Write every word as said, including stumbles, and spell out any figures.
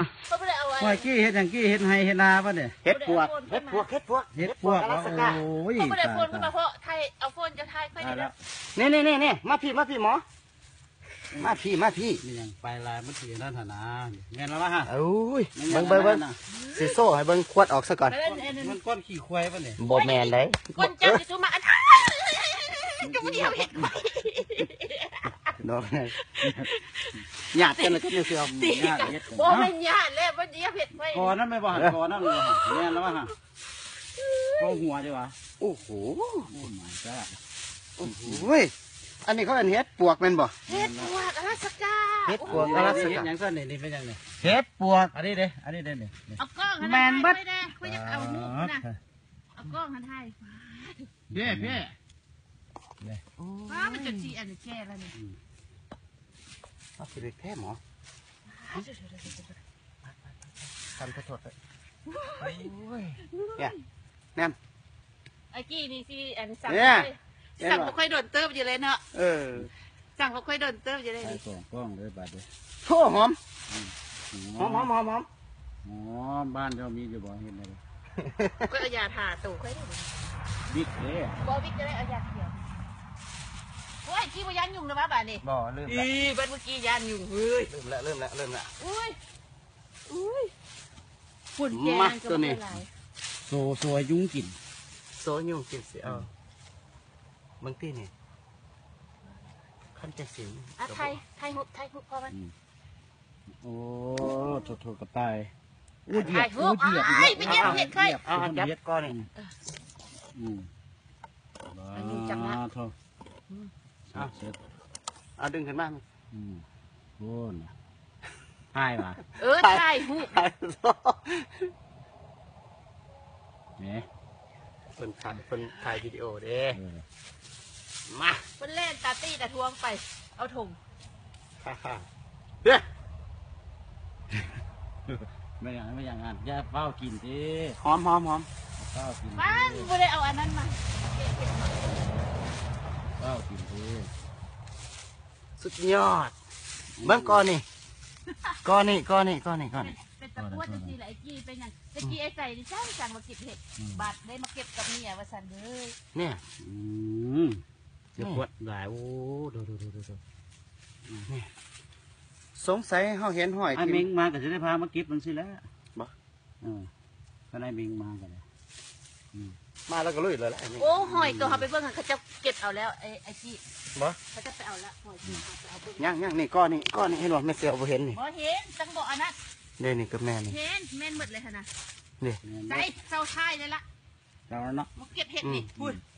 หอยกี้เห็ดอย่างกี้เห็ดไฮเห็ดนาป่ะเนี่ยเห็ดปวกเห็ดปวกเห็ดปวกเห็ดพวกโอ้ยเขาไม่ได้โฟนขึ้นมาเพราะไทยเอาโฟนจะไทยค่อยดีแล้วนี่นี่นี่นี่มาพี่มาพี่หมอมาพี่มาพี่นี่ยังไปลายมันสีนั่นฐานะเงี้ยแล้วล่ะฮะโอ้ยเบิ้งเบิ้งเบิ้งสีโซ่ให้เบิ้งขวดออกซะก่อนมันก้อนขี้ควายป่ะเนี่ยโบแมนได้คนจับจะซูมาอันก็ไม่เดียวเห็ดไปโดนหยาดกันเลยก็ไม่เสื่อมตีกันโบเป็นญาติแล้ววันนี้เห็ดไปคอนั่นไม่บ่หันคอนั่นเลยเงี้ยแล้วฮะก็หัวดีวะโอ้โหโอ้ my god โอ้โหอันนี้เขาเป็นเห็ดปวกเป็นบ่เห็ดปวกอลาสก้าเห็ดปวกอลาสเห็ดก้ายังสั้นนี่นี่เป็นยังไงเห็ดปวกอันนี้เด้อันนี้เด้เนี่ยเอากล้องไว้ได้คุยจะเอาหูนะเอากล้องหันไทยเพี่พี่ว้ามันจะชีอันนี้แก่แล้วเนี่ยเอาสิไปแพ้หมอทำขอโทษเลยเนี่ยแนมไอ้กี้นี่สิอันสั่งสั่งบ่ค่อยโดนเติบอยู่เลยเนาะเออสั่งบ่ค่อยโดนเติบอยู่เลยใส่นี่กล่องกล้องเลยบาดเลยโอ้หอมหอมหอมหอมหอมอ๋อบ้านเรามีอยู่บ่เห็นไหมก็เอายาทาตู่ค่อยได้บิ๊กเด้บ่บิ๊กจะได้เอายาเขียวโอ้ยกี้บ่ยันยุงนะบ้าบ่านี่บ่ลืมอีละบัดเมื่อกี้ยันยุงเฮ้ยลืมละเริ่มละเริ่มละอุ้ยอุ้ยฝุ่นแกงก็ไม่หลายโซโซยุงกินโซยุ่งกินเสียบางทีนี่ขั้นใจสิงอ่ะไทยไทยหุบไทยหุบพอมันโอ้โถโถกระต่ายอู้เหยีไทยบยหุอู้บเหยียบไอ้ไปเก็บเห็ดเคยเอาจับก้อนนี่อืมอันนี้จังละโถเอาเสร็จเอาดึงขึ้นมาอืมโอ้น่ะหายว่ะเออไทยหุบเนี่ยคนถ่ายคนถ่ายวิดีโอเด้เออมาคนเล่นตาตี้ตาทวงไป เอาถุงฮ่าฮ่าเฮ้ยไม่อย่างนั้นไม่อย่างนั้นอย่าเฝ้ากินดิหอมหอมหอมเฝ้ากินดิมันไม่ได้เอาอันนั้นมาเฝ้ากินดิสุดยอดเบิ้งก้อนนี่ก้อนนี่ก้อนนี่ก้อนนี่ก้อนนี่เป็นตะกั่วจังสีแหละไอ้กี้เป็นอย่างไอ้กี้ไอ้ใส่ดิช่างสั่งมาเก็บเห็ดบาดได้มาเก็บกับเมียว่าสันเลยเนี่ยอืมเดี๋ยวขวดหลายโอ้ดูดูดูดูดูสงสัยเขาเห็นหอยไอ้ที่เมงมาก็จะได้พามาเก็บมันสิแล้วบ่เออก็ได้เมงมากันเลยมาแล้วก็ลุยเลยแหละไอ้นี่โอ้หอยตัวเขาไปเบิ่งเขาจะเก็บเอาแล้วไอ้ไอ้กี้บ่เขาจะไปเอาละหอยกี้เขาจะเอาเบิ่งย่างย่างนี่ก้อนนี่ก้อนนี่เห็นบ่ไม่เสียวบ่เห็นนี่บ่เห็นจังบอกอันนั้นเด้นี่กับแม่นี่เห็นแม่นหมดเลยค่ะนะนี่ใจเจ้าชายเลยละเราเนาะมาเก็บเห็ดนี่พูด